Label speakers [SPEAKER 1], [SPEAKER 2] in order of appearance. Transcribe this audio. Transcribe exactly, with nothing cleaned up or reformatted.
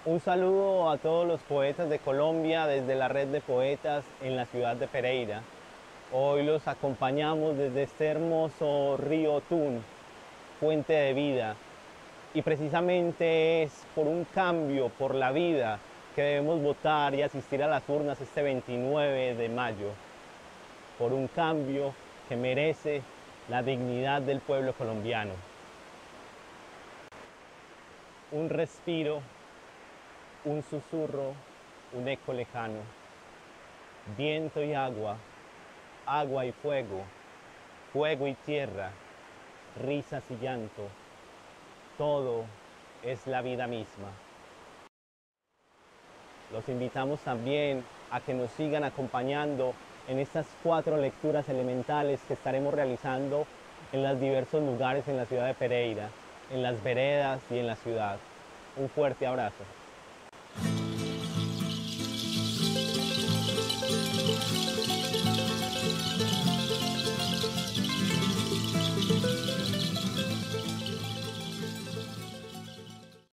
[SPEAKER 1] Un saludo a todos los poetas de Colombia desde la red de poetas en la ciudad de Pereira. Hoy los acompañamos desde este hermoso río Tun, fuente de vida. Y precisamente es por un cambio, por la vida, que debemos votar y asistir a las urnas este veintinueve de mayo. Por un cambio que merece la dignidad del pueblo colombiano. Un respiro, un susurro, un eco lejano, viento y agua, agua y fuego, fuego y tierra, risas y llanto, todo es la vida misma. Los invitamos también a que nos sigan acompañando en estas cuatro lecturas elementales que estaremos realizando en los diversos lugares en la ciudad de Pereira, en las veredas y en la ciudad. Un fuerte abrazo.